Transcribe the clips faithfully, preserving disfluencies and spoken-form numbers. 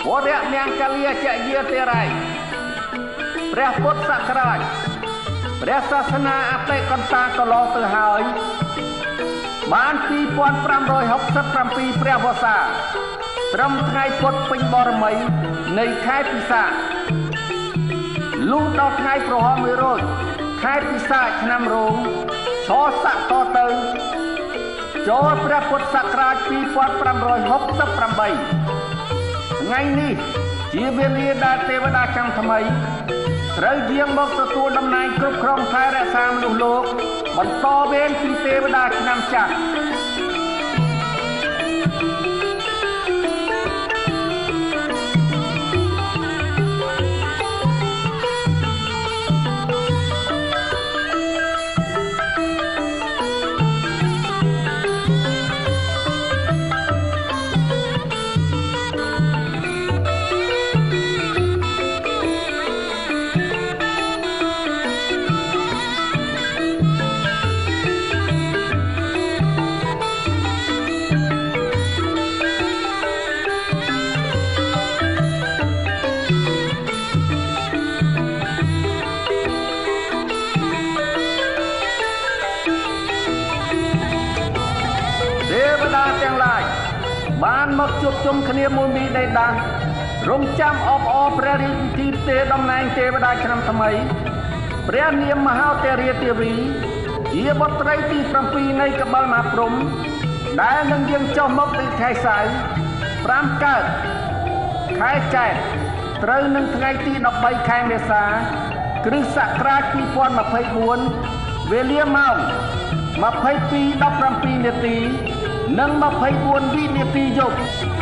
វរៈនាងកាលាចយាទេរៃព្រះពុទ្ធសករាជព្រះសាសនាអតិកន្តាកន្លងទៅហើយបានពីរពាន់ប្រាំរយហកសិបប្រាំពីរព្រះវស្សាត្រឹមថ្ងៃពុទ្ធពេញបរមីនៃខែពិសាខលុះដល់ថ្ងៃប្រហោះមួយរោចខែពិសាខឆ្នាំរោងឆស័កតទៅចូលព្រះពុទ្ធសករាជពីរពាន់ប្រាំរយហកសិបប្រាំបីថ្ងៃនេះជាវេលាដែលទេវតាចាំថ្មីត្រូវយាងមកទទួលតំណែងគ្រប់គ្រងថែរក្សាមនុស្សលោកបន្តវេនពីទេវតាឆ្នាំចាស់បានមកជួបជុំគ្នាមួយមីដីដាស់រំចាំអបអរព្រះរាជពិធីផ្ទេរតំណែងទេវតាឆ្នាំថ្មីព្រះនាមមហោទរាទេវីជាបុត្រីទីប្រាំពីរនៃកបិលមហាព្រហ្មដែលនឹងយាងចុះមកពីខែសៅរ៍ប្រាំកើតខែចែកត្រូវនឹងថ្ងៃទីដប់បីខែមេសា គ្រិស្តសករាជពីរពាន់ម្ភៃបួនវេលាម៉ោងម្ភៃពីរ ដប់ប្រាំពីរនាទីនិងម្ភៃបួនវិនាទីយប់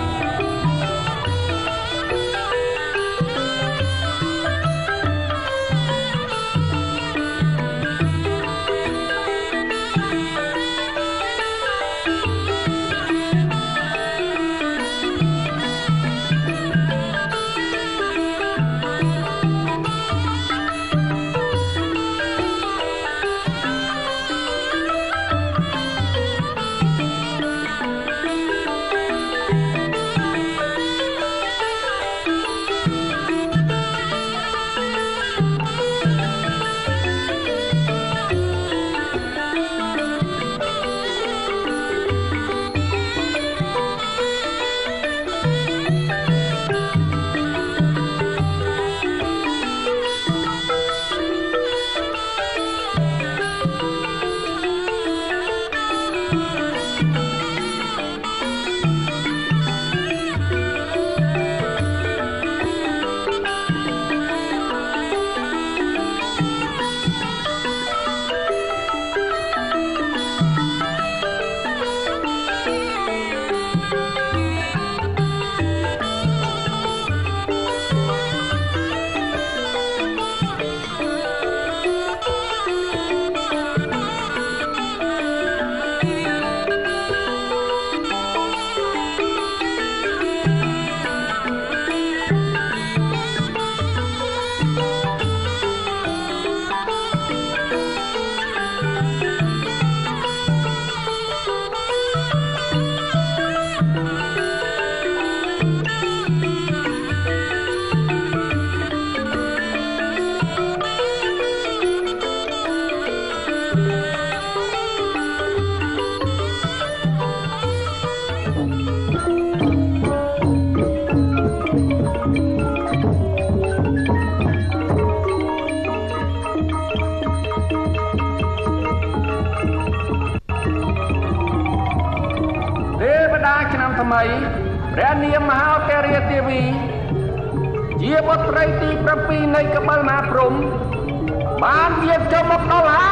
ថ្មីព្រះនាមមហោទរាទេវីជាបុត្រីទីប្រាំពីរនៃកបិលមហាព្រហ្មបានយាងចូលមកដល់ហើយ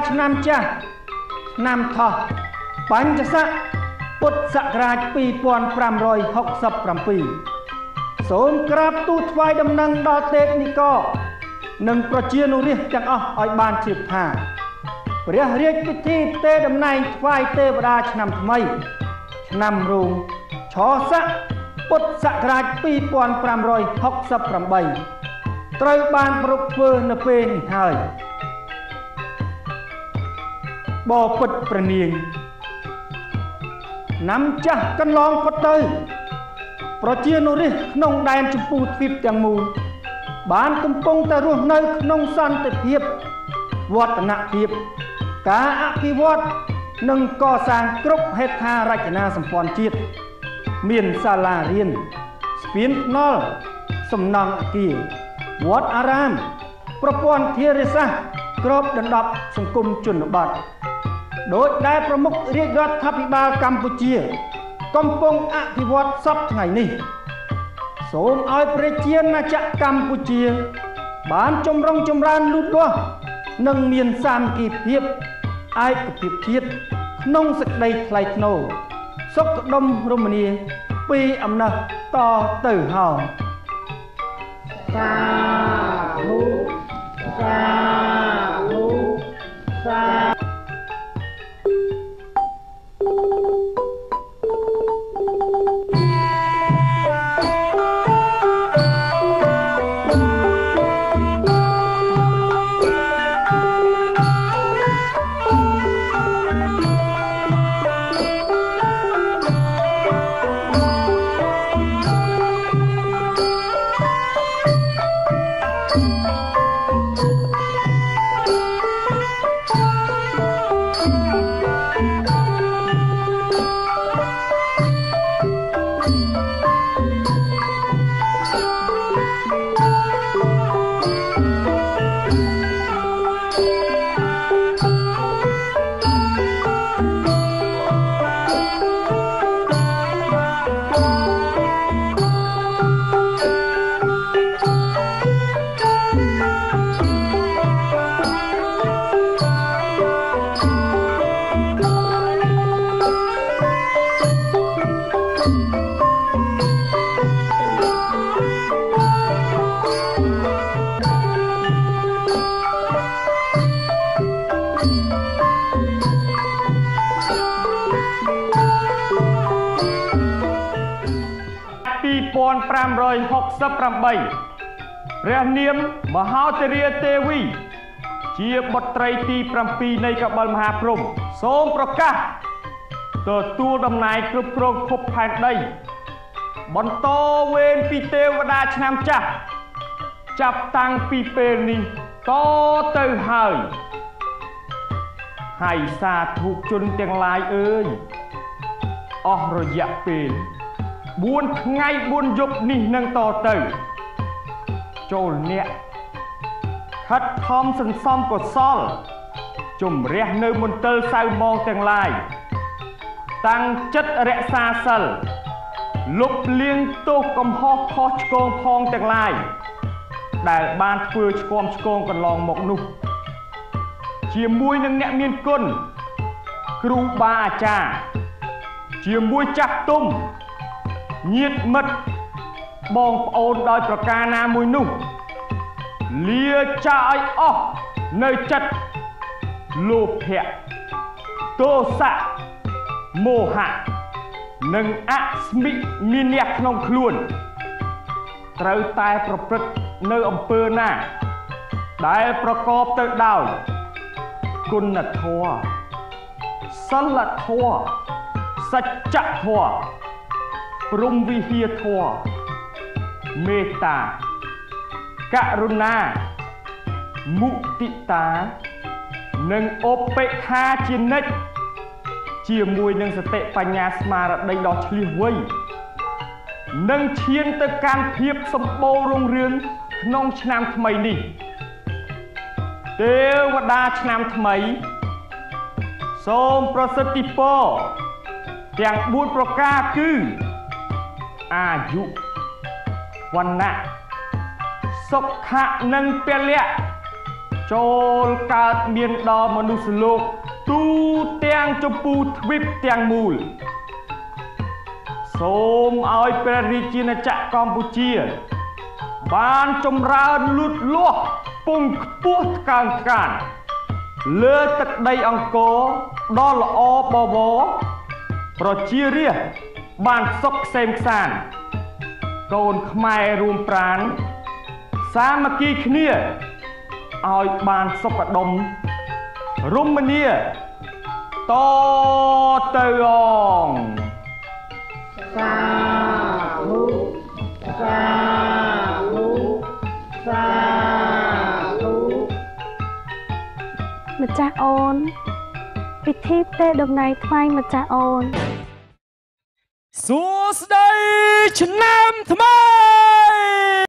ឆ្នាំចាស់ឆ្នាំថោះបញ្ញស័កពុទ្ធសករាជពីរពាន់ប្រាំរយហុកសិបប្រាំពីរសូមក្រាបទូលថ្វាយដំណឹងដល់ទេពនិករនិងប្រជានុរាស្ត្រទាំងអស់ឲ្យបានជ្រាបថាព្រះរាជពិធីផ្ទេរតំណែងថ្វាយទេវតាឆ្នាំថ្មីឆ្នាំរោងឆស័កពុទ្ធសករាជពីរពាន់ប្រាំរយហុកសិបប្រាំបីត្រូវបានប្រពធ្វើនៅពេលនេះហើយបបិទ្ធព្រះនាងnămចាស់កន្លងផុតទៅប្រជានុរាស្ត្រក្នុងដែនជម្ពូទ្វីបទាំងមូលបានកំពុងតែរស់នៅក្នុងសន្តិភាពវឌ្ឍនភាពការអភិវឌ្ឍនិងកសាងគ្រប់ហេដ្ឋារចនាសម្ព័ន្ធជាតិមានសាលារៀនស្ពានថ្នល់សំណង់អគារវត្តអារាមប្រព័ន្ធធារាសាស្ត្រគ្របដណ្ដប់សង្គមជនបទដោយដែលប្រមុខរាជរដ្ឋាភិបាលកម្ពុជាកំពុងអភិវឌ្ឍសពថ្ងៃនេះសូមឲ្យប្រជាណាចក្រកម្ពុជាបានចម្រុងចម្រើនលូតលាស់និងមានសាមគ្គីភាពឯកភាពជាតិក្នុងសេចក្តីថ្លៃថ្នូរសុខដុមរមនាពីអំណះតទៅហើយសាធុសាធុសាប្រាំរយហុកសិបប្រាំបីព្រះនាមមហោទរាទេវីជាបុត្រីទីប្រាំពីរនៃកបិលមហាព្រហ្មសូមប្រកាសទទួលតំណែងគ្រប់គ្រងភពផែនដីបន្តវេនពីទេវតាឆ្នាំចាស់ចាប់តាំងពីពេលនេះតទៅហើយហើយសាធុជនទាំងឡាយអើយអស់រយៈពេលបួនថ្ងៃបួនយប់នេះនឹងតទៅចូលអ្នកខិតខំសន្សំកុសលជំរះនៅមន្ទិលសៅម៉ងទាំងឡាយតាំងចិត្តរក្សាសិលលុបលាងទោសកំហុសខុសឆ្គងផងទាំងឡាយដែលបានធ្វើឆ្គំឆ្គងកន្លងមកនោះជាមួយនឹងអ្នកមានគុណគ្រូបាអាចារ្យជាមួយចាស់ទុំញាតិមិត្តបងប្អូនដោយប្រការណាមួយនោះលាចាឲ្យអស់នៅចិត្តលោភៈទោសៈមោហៈនិងអស្មិមានៈក្នុងខ្លួនត្រូវតែប្រព្រឹត្តនៅអំពើណាដែលប្រកបទៅដោយគុណធម៌សិលធម៌សច្ចធម៌ព្រហ្មវិហារធម៌មេត្តាករុណាមុទិតានិងឧបេក្ខាជានិច្ចជាមួយនឹងសតិបញ្ញាស្មារតីដ៏ឆ្លៀសវៃនិងឈានទៅកាន់ភាពសម្បូររុងរឿងក្នុងឆ្នាំថ្មីនេះទេវតាឆ្នាំថ្មីសូមប្រសិទ្ធពរទាំងបួនប្រការគឺអាយុវណ្ណៈសុខៈនិងពលៈចូលកើតមានដល់មនុស្សលោកទូទាំងចម្ពោះទ្វីបទាំងមូលសូមឲ្យព្រះរាជាណាចក្រកម្ពុជាបានចម្រើនលូតលាស់ពងខ្ពស់ថ្កើងថ្កានលើទឹកដីអង្គរដ៏ល្អបវរប្រជារាស្ត្របានសុខក្សេមក្សាន្តកូនខ្មែររួមប្រាណសាមគ្គីគ្នាឲ្យបានសុខដុមរមនាតទៅអងសាធុសាធុសាធុម្ចាស់អូនពិធីផ្ទេរតំណែងថ្មីម្ចាស់អូនសួស្តីឆ្នាំថ្មី